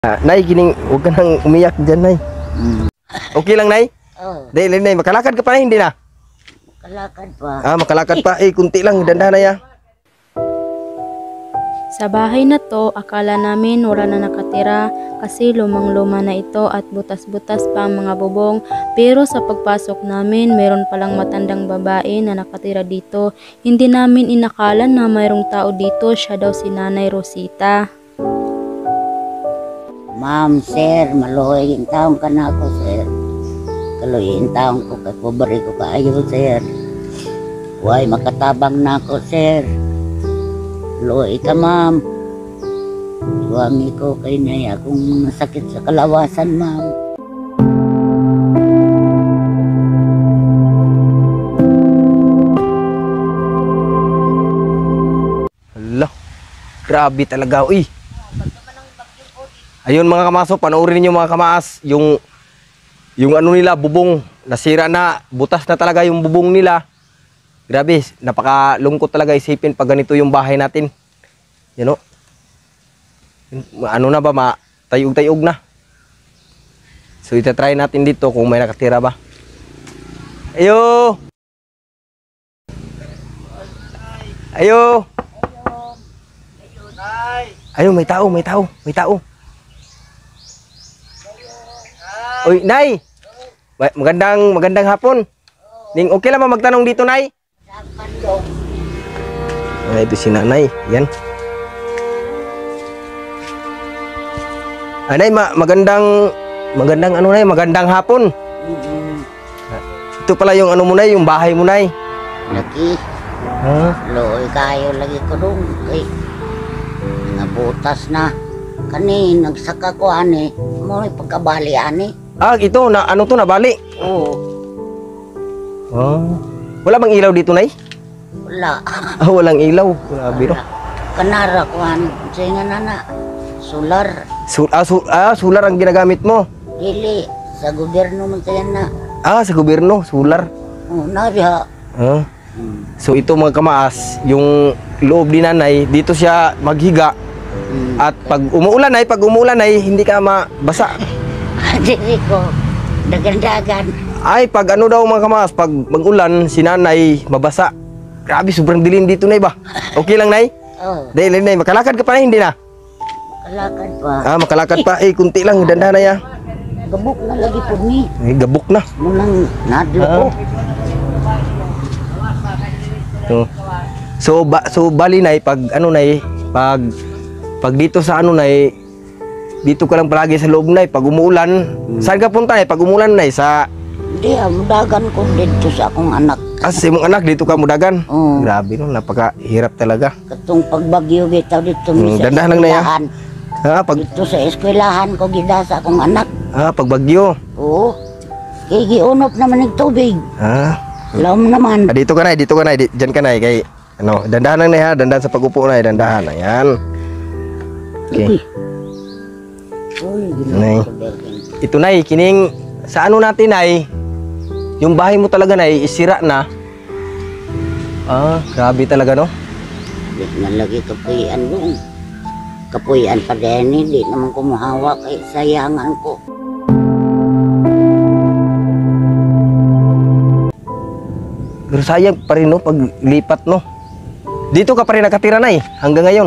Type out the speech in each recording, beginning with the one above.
Nay, gining, huwag ka nang umiyak dyan, Nay. Okay lang, Nay? Oh, Dahil, Nay, makalakad ka pa, Nay, hindi na? kalakad pa. Makalakad pa. Kunti lang, dandahan na ya. Sa bahay na to, akala namin wala na nakatira kasi lumang-luma na ito at butas-butas pa ang mga bubong. Pero sa pagpasok namin, meron palang matandang babae na nakatira dito. Hindi namin inakala na mayroong tao dito, siya daw si Nanay Rosita. Ma'am, sir, maluhoy yung taong ka na ako, sir. Kaluhoy yung taong ko, kay pobre ko kaayo, sir. Huwag makatabang na ako, sir. Luhoy ka, ma'am. Suwami ko kay Nay akong nasakit sa kalawasan, ma'am. Hala, grabe talaga, uy. Ayun mga kamaso, panoorin niyo mga kamaas, yung ano nila, bubong, nasira na, butas na talaga yung bubong nila. Grabe, napakalungkot talaga isipin pag ganito yung bahay natin. You know? Ano na ba, tayog-tayog na. So itatry natin dito kung may nakatira ba. Ayo! Ayo! Ayo, may tao, may tao, may tao. Uy, Nay! Magandang hapon. Ning, okay lang ba magtanong dito, Nay? Ito si Nanay. Yan. Nay, magandang ano, Nay? Magandang hapon. Ito pala yung ano mo, Nay, yung bahay mo, Nay. Lagi. Luhoy kayo lagi ko dong. Kay nabutas na. Kani, nagsaka ko, ani. Mo pagkabali, ani. Ito, ano to, nabali? Oo. Wala bang ilaw dito, Nay? Wala. Walang ilaw. Grabe, no? Kanara ko, ani. Sige nga na. Solar. Solar ang ginagamit mo. Dili. Sa gobyerno man sa yan na. Sa gobyerno, solar. Oo, nariha. So ito mga kamaas, yung loob ni Nanay, dito siya maghiga. At pag umuulan ay hindi ka mabasa. Dili ko. Dagan-dagan. Pag ano daw mga kamaas, pag mag-ulan, si Nanay mabasa. Grabe, sobrang dilim dito, Nay ba? Okay lang, Nay? Oo. Dahil, Nay, makalakad ka pa, Nay, hindi na? Kalakad pa. Makalakad pa. Kunti lang, dandahan na ya. Gabok na lagi po ni. Gabok na. Munang nadlo ko. So bali, Nay, pag ano, Nay, pag dito sa ano, Nay, dito ka lang palagi sa loob, Nay. Pag umuulan, saan ka punta, Nay? Pag umuulan, Nay, sa... Hindi, mudagan ko dito sa akong anak. Sa imong anak, dito ka mudagan? Oo. Grabe, no? Napakahirap talaga. Katong pagbagyo bitaw dito sa dandahan lang na ya. eskwelahan. Dito sa eskwelahan ko gida sa akong anak. Pag bagyo. Oo. Kaya giunop naman ng tubig. Alam naman. Dito ka, Nay, Diyan ka, Nay, kay... Ano, dandahan lang, Nay, ha? Dandahan sa pag-upo, Nay, dandahan. Ayan. Okay. Uy, Nay. Ito, Nay, kining... Sa ano natin, Nay, yung bahay mo talaga, Nay, isira na. Grabe talaga, no? Di na lagi kapuyan doon. Kapuyan pa din, hindi naman kumuhawa kay sayangan ko. Pero sayang pa rin, no, pag lipat, no? Dito ka pa rin nakatira, Nay, hanggang ngayon.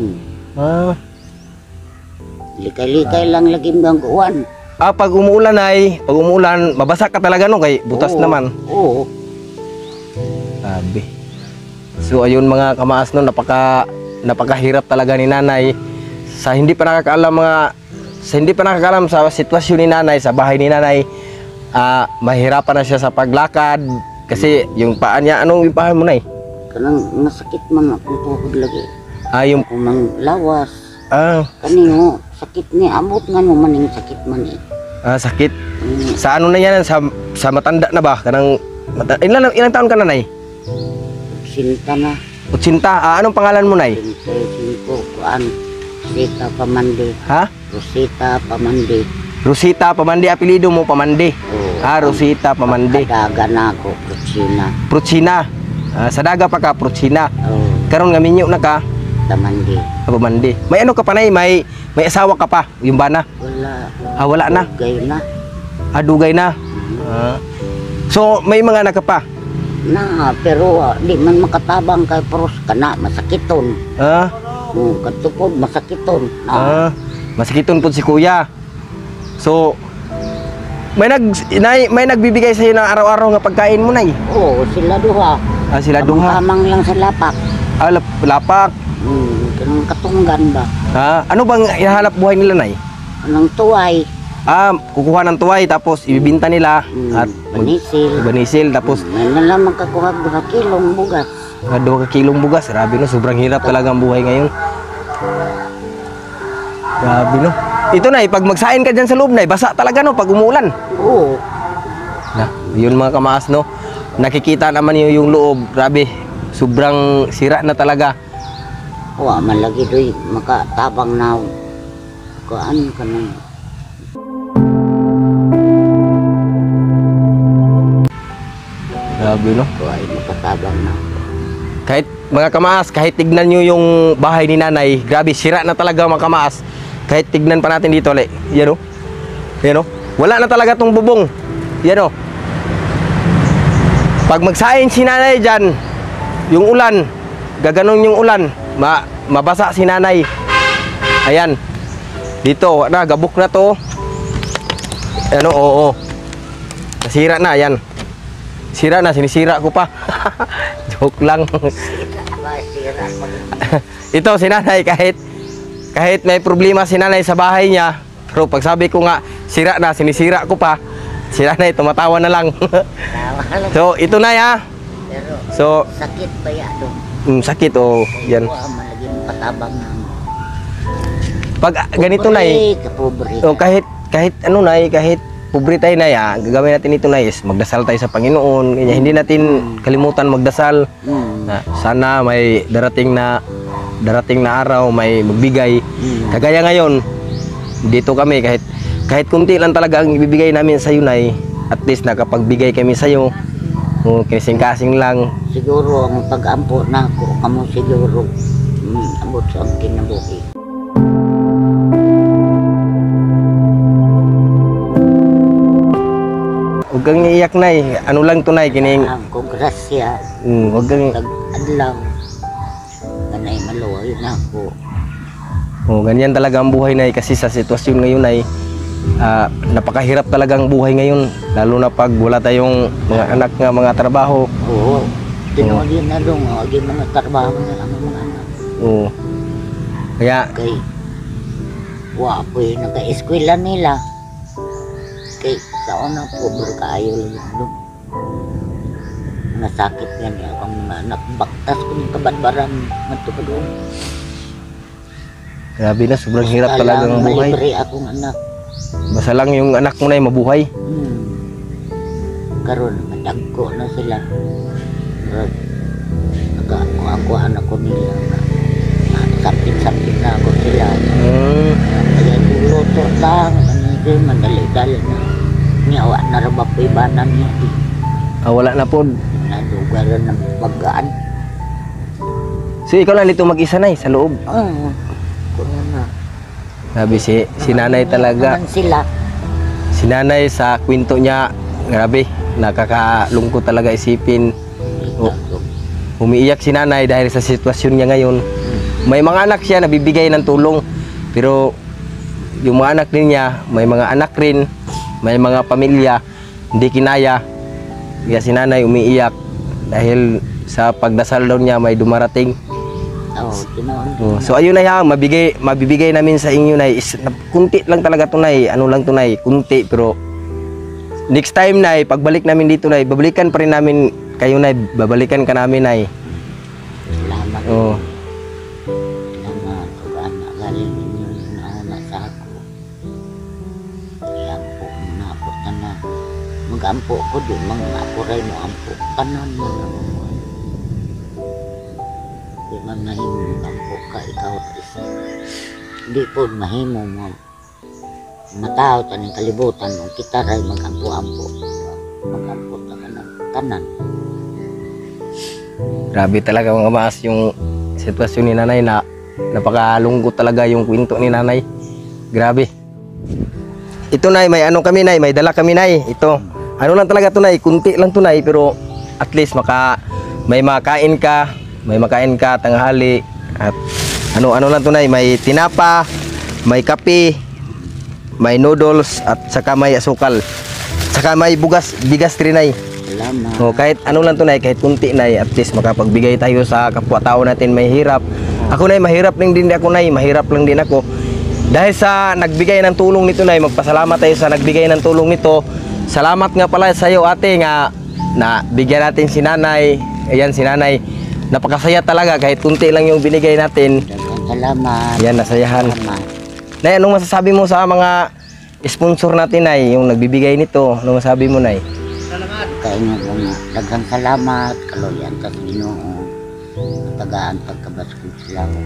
Likay-likay lang lagi ang kuwan. Pag umuulan, Nay, mabasa ka talaga, no? Kay butas naman. Oo. Sabi. So ayun mga kamaas, no, napakahirap talaga ni Nanay sa hindi pa nakakaalam sa sitwasyon ni Nanay, sa bahay ni Nanay. Mahirapan na siya sa paglakad kasi yung paa niya, anong yung paa mo, Nay? Kanang nasakit man akong tuhod lagi. Yung Kung nang lawas. Kanino sakit ni amot nga no maning sakit man eh. Sakit. Sa ano na yan, sa matanda na ba? Ilang taon ka na, Nay? Sinta na. 80. Anong pangalan mo, Nay? Sinta kuan. Rosita Pamandi. Rosita Pamandi. Rosita Pamandi, apelido mo Pamandi. Rosita Pamandi. Daga na ako, Prutsina. Prutsina. Sa daga pa ka, Prutsina. Karon nga minyo na ka. Tamandi. Pamandi. May ano ka pa, Nay? May asawa ka pa? Yung bana? Wala. Wala na. Gay na. Dugay na. So, may mga anak ka pa? Na, pero di man makatabang kay pros kana masakiton. Katupod masakiton. Masakiton po si kuya. So, may nagbibigay sa iyo ng araw-araw nga pagkain mo, Nay? Oo, sila duha. Sila duha. Tamang lang sa lapak. Lapak. Kanang katunggan ba? Ano bang hinahanap buhay nila, Nay? Anong tuway. Kukuha ng tuway tapos ibibinta nila at banisil tapos May nalang magkakuha 2 kilong bugas. 2 kilong bugas. Grabe no, sobrang hirap talaga ang buhay ngayon. Grabe no. Ito, Nay, pag magsain ka dyan sa loob, Nay, basa talaga no pag umuulan. Oo. Yun mga kamaas no. Nakikita naman niyo yung loob. Grabe, sobrang sira na talaga. Man lagi doy makatabang na kuan kanang Grabe no. kuan makatabang na. Kahit mga kamaas, kahit tignan nyo yung bahay ni Nanay, grabe, sira na talaga mga kamaas. Kahit tignan pa natin dito, ulit. Yan o. Yan o. Wala na talaga tong bubong. Yan o. Pag magsain si Nanay dyan, yung ulan, gaganon yung ulan, mabasa si Nanay. Ayan. Dito, gabok na to. Ano, oo. Nasira na, ayan. Sira na, sinisira ko pa. Joke lang. Ito si Nanay, kahit may problema si Nanay sa bahay niya, pero pag sabi ko nga sira na, sinisira ko pa, si Nanay tumatawa na lang. So ito na ya. So Sakit ba yan? sakit yan. Malaging patabang na. Pag ganito, Nay, kahit ano, Nay, kahit pobre tayo, Nay, gagawin natin ito, Nay, is magdasal tayo sa Panginoon. Kaya hindi natin kalimutan magdasal. Na sana may darating na araw, may magbigay. Kagaya ngayon, dito kami, kahit kunti lang talaga ang ibibigay namin sa iyo, Nay. At least nakapagbigay kami sa iyo. Kasing-kasing lang. Siguro ang pag-ampo na ako, kamo siguro abot sa ang kinabuhi. Huwag kang iiyak, Nay. Ano lang to, Nay, kining... Ang grasya. Huwag kang... Tag-adlaw. Ganay maluway na ako. Ganyan talaga ang buhay, Nay, kasi sa sitwasyon ngayon, Nay, napakahirap talaga ang buhay ngayon. Lalo na pag wala tayong mga anak nga mga trabaho. Oo. Tinuli na doon. Huwag yung mga trabaho na ang mga anak. Oo. Kaya... Kay... Wapoy, naka-eskwela nila. Kay sa una pobre kaayo lang doon. Nasakit yan akong mga anak. Baktas ko ng kabadbaran matupad doon. Grabe na, sobrang hirap talaga ang buhay. Malibre akong anak. Basta lang yung anak mo, Nay, mabuhay. Karon madagko na sila. Nakakuha-kuhaan ako nila. Sapit-sapit na ako sila. Kaya luto lang. Mandali-dali na. Niyawa na rin ba po ibanan niya. Wala na po. Nalugaran ng bagaan. So ikaw lang dito mag-isa, Nay, sa loob. Oo. Kuno na. Grabe si Nanay talaga. Naman sila. Si Nanay sa kwento niya, grabe, nakakalungkot talaga isipin. Umiiyak si Nanay dahil sa sitwasyon niya ngayon. May mga anak siya nabibigay ng tulong, pero yung mga anak din niya, may mga anak rin, may mga pamilya, hindi kinaya. Kaya si Nanay umiiyak dahil sa pagdasal daw niya may dumarating. So ayun na yan, mabibigay namin sa inyo, Nay. Kunti lang talaga ito, Nay. Ano lang ito, Nay? Kunti, pero next time, Nay, pagbalik namin dito, Nay, babalikan pa rin namin kayo, Nay. Babalikan ka namin, Nay. Salamat. Oo. Salamat. Anak, galing ninyo na sa ako. Kaya po, manapot na. Mag-ampo ko din, mga apuray mo ampo. Tanan mo na mo. Di man mahimo ampo ka, ikaw isa. Hindi po mahimo mo. Matao taning kalibutan mo. Kita rin mag-ampo-ampo. Mag-ampo na tanan. Grabe talaga mga maas yung sitwasyon ni Nanay na Napakalungkot talaga yung kwento ni nanay. Grabe. Ito nay, may ano kami nay, may dala kami nay. Ito. Ano lang talaga to nay, kunti lang to nay, pero at least may makain ka, tanghali at ano lang to nay, may tinapa, may kape, may noodles at saka may asukal. Saka may bigas rin nay. Salamat. O, kahit ano lang to nay, kahit kunti nay, at least makapagbigay tayo sa kapwa-tao natin may hirap. Ako nay, mahirap lang din ako nay, mahirap lang din ako. Dahil sa nagbigay ng tulong nito nay, magpasalamat tayo sa nagbigay ng tulong nito. Salamat nga pala sa iyo ate nga na bigyan natin si nanay. Ayan si nanay. Napakasaya talaga kahit kunti lang yung binigay natin. Salamat. Yan, nasayahan. Salamat. Nay, anong masasabi mo sa mga sponsor natin nay, yung nagbibigay nito? Anong masasabi mo nay? Kaya nga po nga, daghang salamat, kaloyan ka sa Ginoo. Tagaan pagkabaskog sila ko.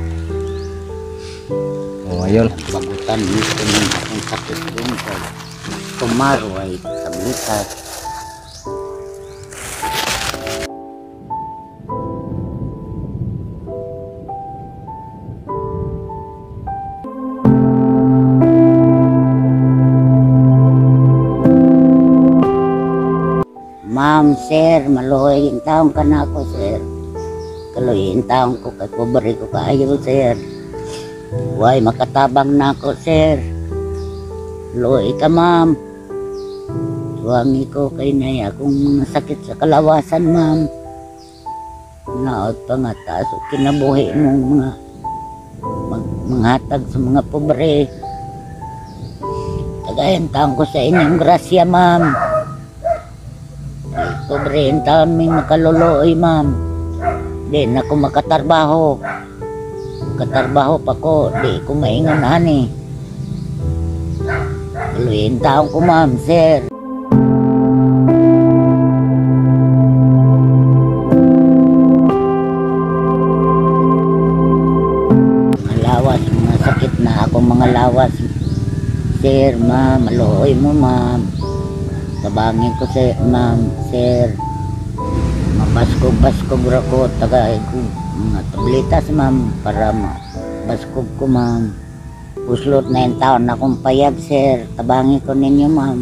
O, ayun. Pagutan nito ng akong sakit din ko. Tumaro ay kablikat. Ma'am, sir, maluhoy yung taong ka na ako, sir. Kaluhin taong ko, kay pobre ko kaayo, sir. Huwag makatabang na ako, sir. Luhoy ka, ma'am. Suwami ko kay nay akong mga sakit sa kalawasan, ma'am. Naot pa nga taas o kinabuhi mong manghatag sa mga pobre. Tagayan taong ko sa inyong grasya, ma'am. Pobre yung taon may makaluluoy, ma'am. Di na ako makatarbaho. Katarbaho pa ko, di ko maingon ani. Kaluhin taon ko, ma'am, sir. Mga lawas, mga sakit na ako, mga lawas. Sir, ma'am, maluoy mo, ma'am. Tabangin ko sa ma'am, sir. Mabaskog-baskog ko, tagay ko mga tablitas, ma'am, para mabaskog ko, ma'am. Puslot na yung taon akong payag, sir. Tabangin ko ninyo, ma'am.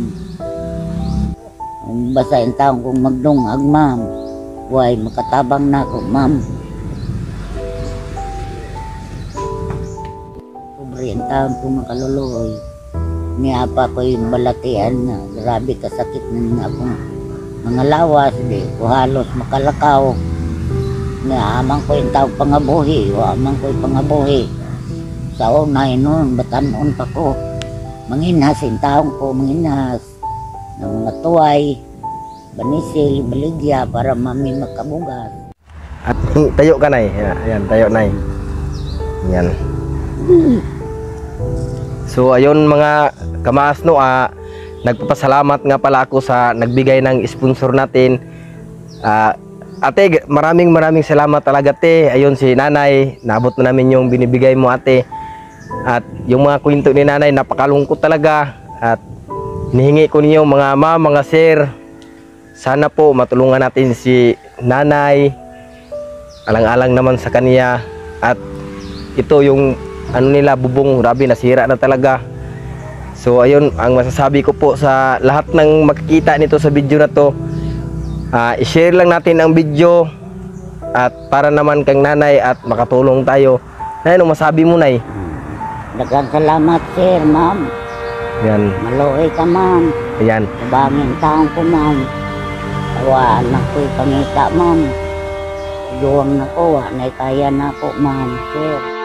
Basta yung taon kong magdungag, ma'am. Huwag makatabang na ako, ma'am. Pobre yung taon kong makaluluoy. Niya pa ko yung balatian na grabe kasakit na akong mga lawas, di ko halos makalakaw. Niya amang ko yung tawag pangabuhi, amang ko yung pangabuhi. Sa unay noon, batanon pa ko. Manginhas yung taong ko, manginhas ng mga tuway, banisil, baligya para mami makabugas. At tayo ka nay. Ayan, tayo nay. Yan. So ayun mga kamasno, nagpapasalamat nga pala ako sa nagbigay ng sponsor natin. Ate, maraming salamat talaga ate. Ayun si nanay, naabot na namin yung binibigay mo ate. At yung mga kwento ni nanay, napakalungkot talaga. At hinihingi ko ninyo mga ma'am, mga sir, sana po matulungan natin si nanay. Alang-alang naman sa kanya. At ito yung ano nila, bubong, grabe, nasira na talaga. So ayun, ang masasabi ko po sa lahat ng makikita nito sa video na to, i-share lang natin ang video at para naman kang nanay at makatulong tayo. Nay, anong masabi mo, nay? Daghang salamat, sir, ma'am. Yan. Maluoy ka, ma'am. Ayan. Tabangin taong ko, ma'am. Tawaan na ko'y pangita, ma'am. Duwang na ko, na kaya na ko, ma'am, sir.